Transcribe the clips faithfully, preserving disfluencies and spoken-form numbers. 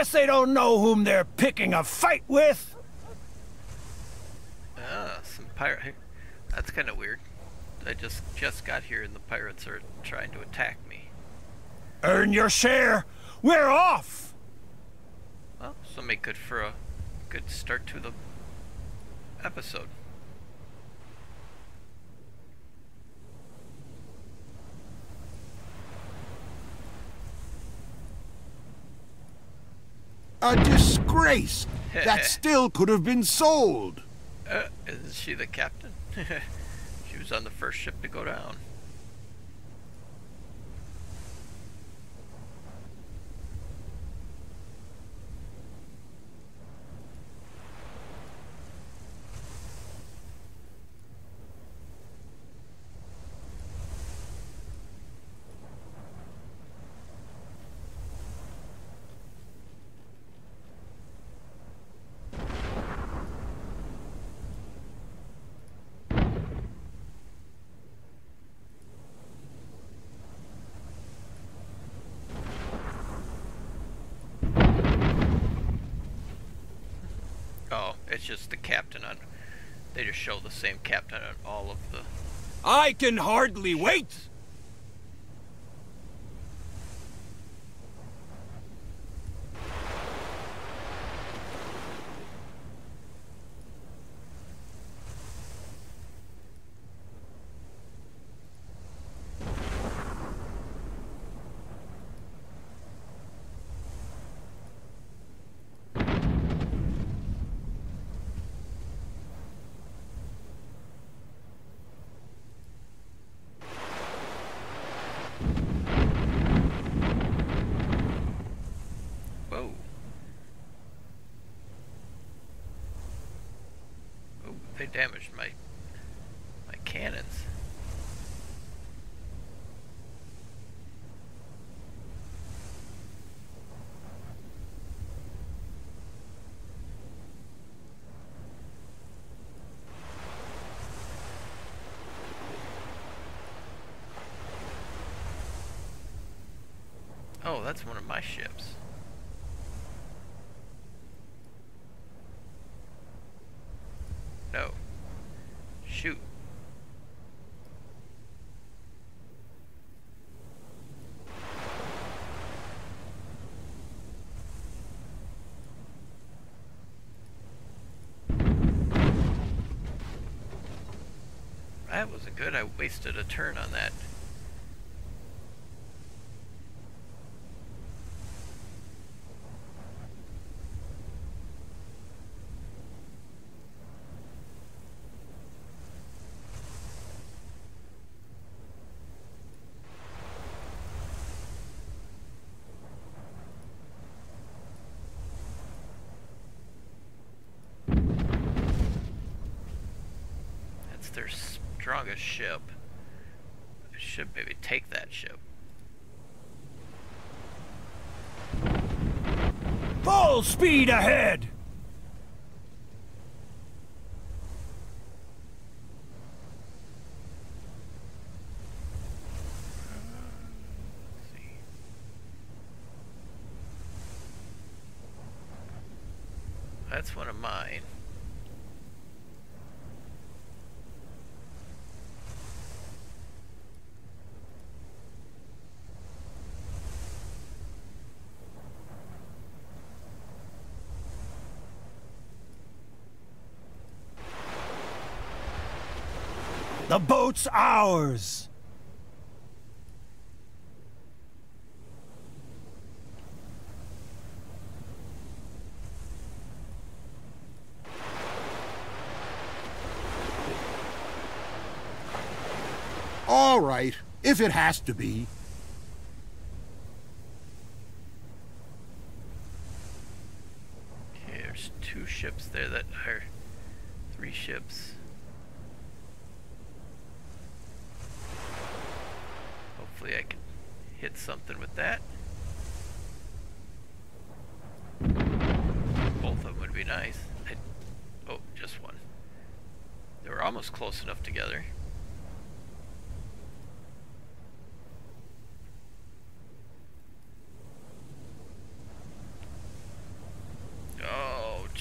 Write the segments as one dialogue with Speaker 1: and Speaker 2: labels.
Speaker 1: Guess they don't know whom they're picking a fight with.
Speaker 2: Ah, some pirate. That's kind of weird. I just just got here and the pirates are trying to attack me.
Speaker 1: Earn your share. We're off.
Speaker 2: Well, this will make good for a good start to the episode.
Speaker 3: A disgrace! That still could have been sold!
Speaker 2: Uh, isn't she the captain? She was on the first ship to go down. Oh, it's just the captain on... They just show the same captain on all of the...
Speaker 1: I can hardly wait.
Speaker 2: They damaged my my cannons. Oh, that's one of my ships. No. Shoot. That wasn't good. I wasted a turn on that. Their strongest ship. I should maybe take that ship.
Speaker 1: Full speed ahead.
Speaker 2: Let's see. That's one of mine.
Speaker 1: The boat's ours.
Speaker 3: All right, if it has to be.
Speaker 2: Okay, there's two ships there that are three ships. Hopefully I can hit something with that. Both of them would be nice. I, oh, just one. They were almost close enough together.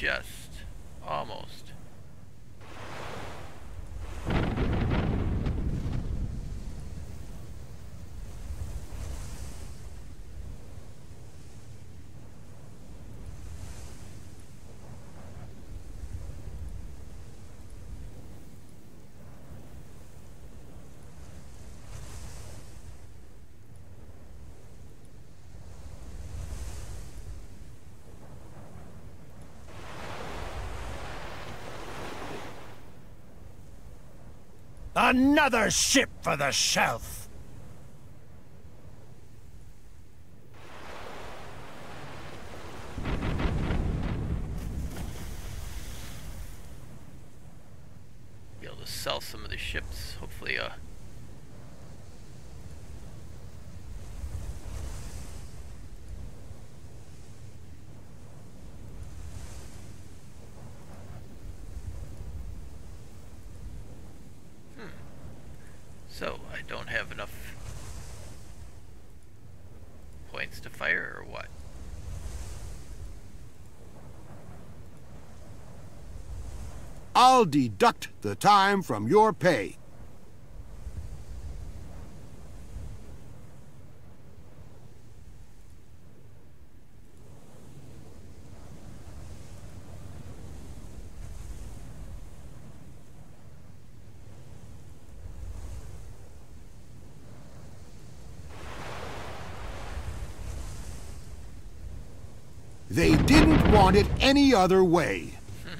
Speaker 2: just. Almost.
Speaker 1: Another ship for the shelf!
Speaker 2: Be able to sell some of the ships, hopefully, uh... So, I don't have enough points to fire, or what?
Speaker 3: I'll deduct the time from your pay. They didn't want it any other way.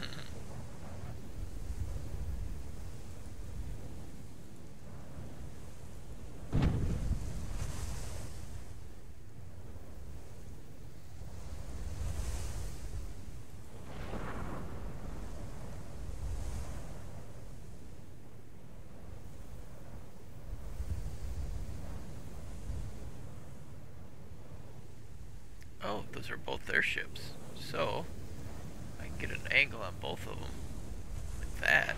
Speaker 2: Oh, those are both their ships. So, I can get an angle on both of them. Like that.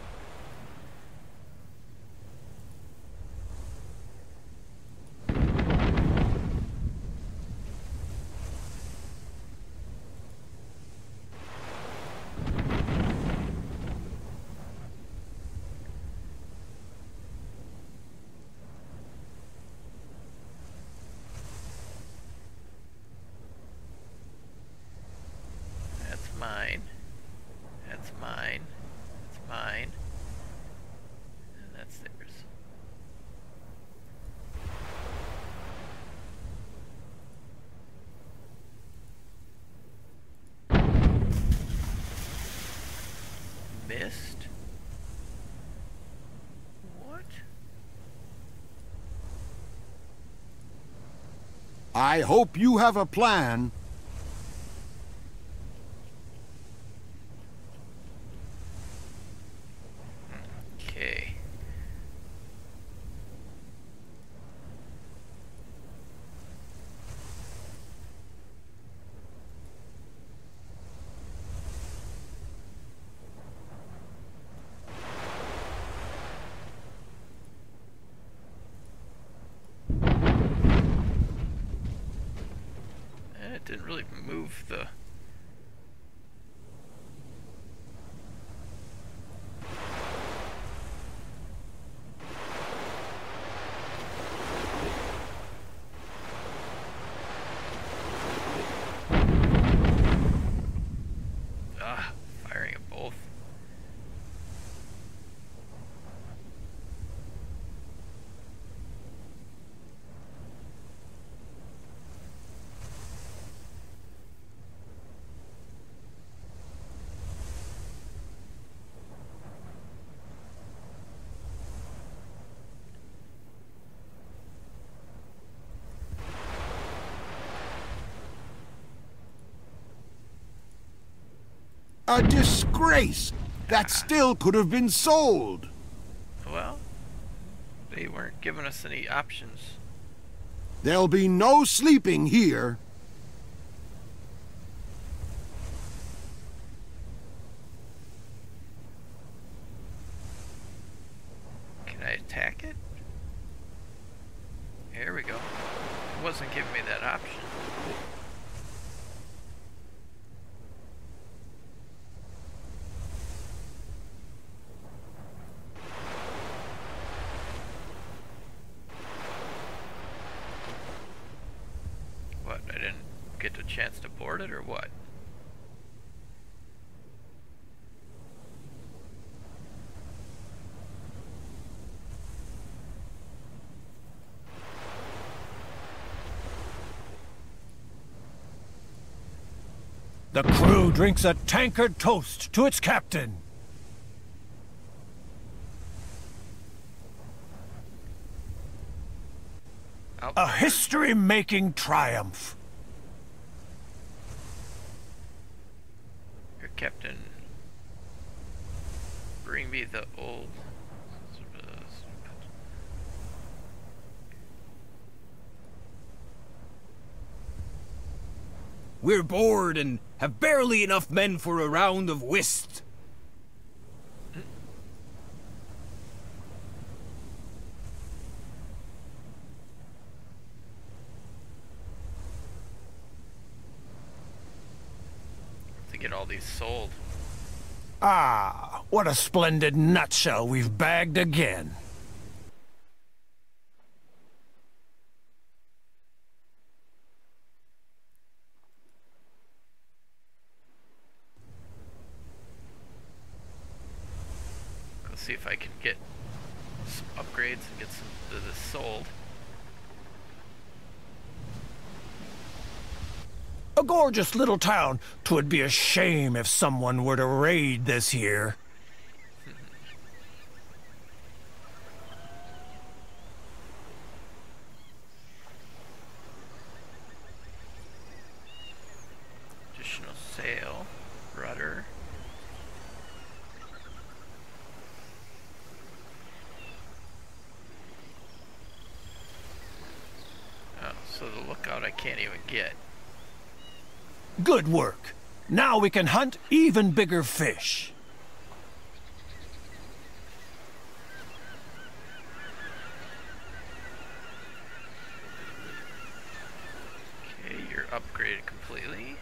Speaker 2: Mine. That's mine. That's mine. And that's theirs. Missed? What?
Speaker 3: I hope you have a plan.
Speaker 2: Okay. Eh, it didn't really move the... Ah, firing at both.
Speaker 3: A disgrace! That still could have been sold.
Speaker 2: Well, they weren't giving us any options.
Speaker 3: There'll be no sleeping here.
Speaker 2: Can I attack it? Here we go. It wasn't giving me that option. get a chance to board it or what?
Speaker 1: The crew drinks a tankard toast to its captain. A history-making triumph.
Speaker 2: Your captain, bring me the old...
Speaker 4: We're bored and have barely enough men for a round of whist.
Speaker 2: To get all these sold.
Speaker 1: Ah, what a splendid nutshell we've bagged again.
Speaker 2: See if I can get some upgrades and get some of this sold.
Speaker 1: A gorgeous little town. 'Twould be a shame if someone were to raid this here.
Speaker 2: Additional sail, rudder. So the lookout I can't even get.
Speaker 1: Good work. Now we can hunt even bigger fish.
Speaker 2: Okay, you're upgraded completely.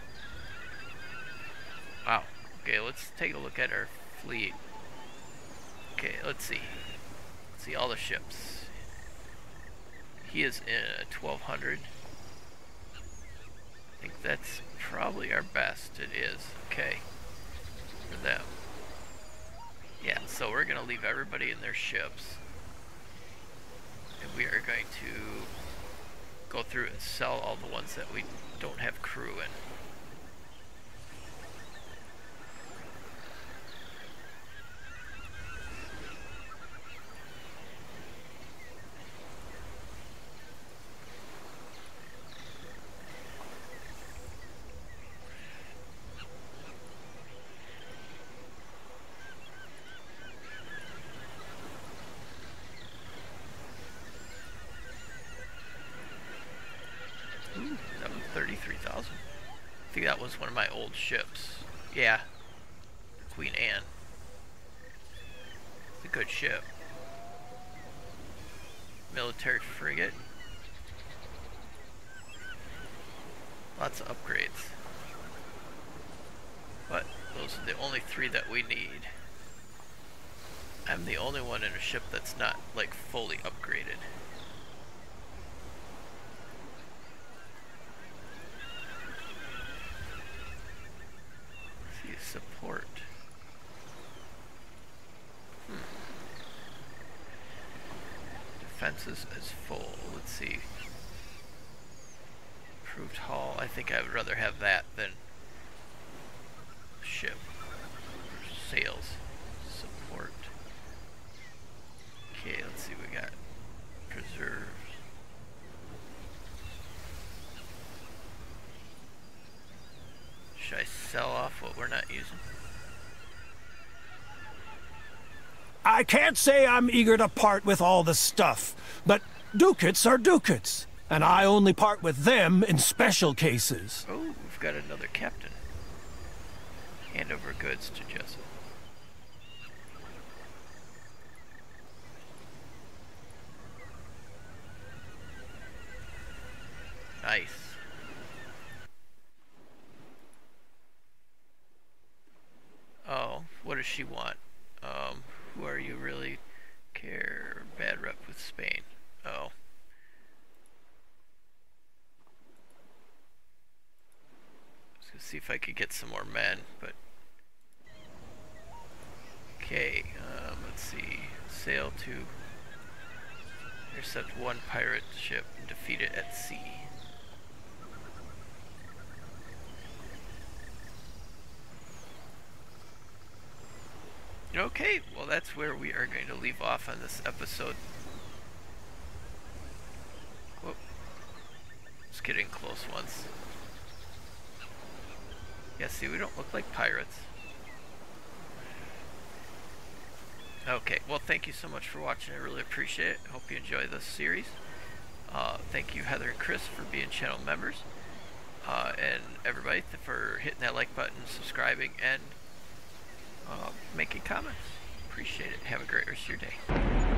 Speaker 2: Wow. Okay, let's take a look at our fleet. Okay, let's see. Let's see all the ships. He is in a twelve hundred. I think that's probably our best. It is. Okay. For them. Yeah, so we're going to leave everybody in their ships. And we are going to go through and sell all the ones that we don't have crew in. thirty-three thousand. I think that was one of my old ships. Yeah. Queen Anne. It's a good ship. Military frigate. Lots of upgrades. But those are the only three that we need. I'm the only one in a ship that's not, like, fully upgraded. Support. Hmm. Defenses is full. Let's see. Improved hull. I think I would rather have that than ship. Sails. Support. Okay, let's see. We got preserves. Should I sell off what we're not using?
Speaker 1: I can't say I'm eager to part with all the stuff, but ducats are ducats, and I only part with them in special cases.
Speaker 2: Oh, we've got another captain. Hand over goods to Jessup. Nice. Oh, what does she want? Um, who are you really? Care, bad rep with Spain. Oh. see if I could get some more men, but... Okay, um, let's see. Sail to... Intercept one pirate ship and defeat it at sea. Okay, well that's where we are going to leave off on this episode. Whoop. Let's get in close once. Yeah, see, we don't look like pirates. Okay, well thank you so much for watching. I really appreciate it. I hope you enjoy this series. Uh, thank you Heather and Chris for being channel members. Uh, and everybody for hitting that like button, subscribing, and uh, making comments. Appreciate it. Have a great rest of your day.